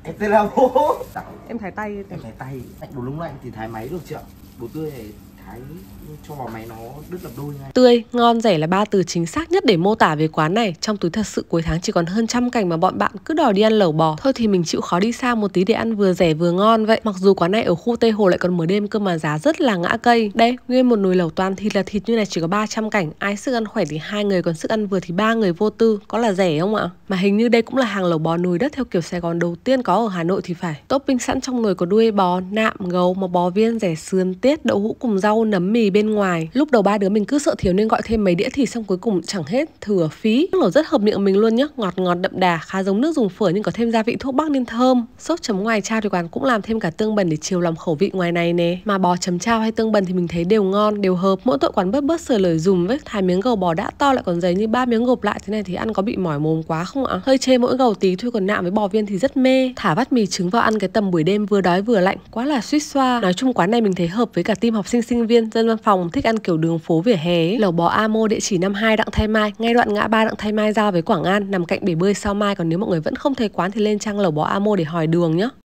Em tên là bố. Em thái tay. Em thái tay. Anh đồ lông lạnh thì thái máy được chưa? Bố tươi này thái cho vào máy nó đứt lập đôi ngay. Tươi, ngon, rẻ là ba từ chính xác nhất để mô tả về quán này. Trong túi thật sự cuối tháng chỉ còn hơn 100 cành mà bọn bạn cứ đòi đi ăn lẩu bò. Thôi thì mình chịu khó đi xa một tí để ăn vừa rẻ vừa ngon vậy. Mặc dù quán này ở khu Tây Hồ lại còn mở đêm cơ mà giá rất là ngã cây. Đây, nguyên một nồi lẩu toàn thịt là thịt như này chỉ có 300 cành. Ai sức ăn khỏe thì 2 người, còn sức ăn vừa thì 3 người vô tư. Có là rẻ không ạ? Mà hình như đây cũng là hàng lẩu bò nồi đất theo kiểu Sài Gòn đầu tiên có ở Hà Nội thì phải. Topping sẵn trong nồi có đuôi bò, nạm, gấu, mà bò viên, rẻ sườn, tiết, đậu hũ cùng rau, nấm mì bên ngoài. Lúc đầu ba đứa mình cứ sợ thiếu nên gọi thêm mấy đĩa thịt, xong cuối cùng chẳng hết, thừa phí. Nước lẩu rất hợp miệng mình luôn nhá, ngọt ngọt đậm đà, khá giống nước dùng phở nhưng có thêm gia vị thuốc bắc nên thơm. Sốt chấm ngoài chao thì quán cũng làm thêm cả tương bần để chiều lòng khẩu vị ngoài này nè. Mà bò chấm chao hay tương bần thì mình thấy đều ngon, đều hợp. Mỗi tội quán bớt sửa lời dùm với thái miếng gầu bò đã to lại còn dày như 3 miếng gộp lại thế này thì ăn có bị mỏi mồm quá không ạ? Hơi chê mỗi gầu tí thôi, còn nạm với bò viên thì rất mê. Thả vắt mì trứng vào ăn cái tầm buổi đêm vừa đói vừa lạnh, quá là suýt xoa. Nói chung quán này mình thấy hợp với cả team học sinh sinh viên, dân văn phòng thích ăn kiểu đường phố vỉa hè ấy. Lẩu bò Amo địa chỉ 52 Đặng Thái Mai, ngay đoạn ngã ba Đặng Thái Mai giao với Quảng An, nằm cạnh bể bơi Sao Mai. Còn nếu mọi người vẫn không thấy quán thì lên trang lẩu bò Amo để hỏi đường nhá.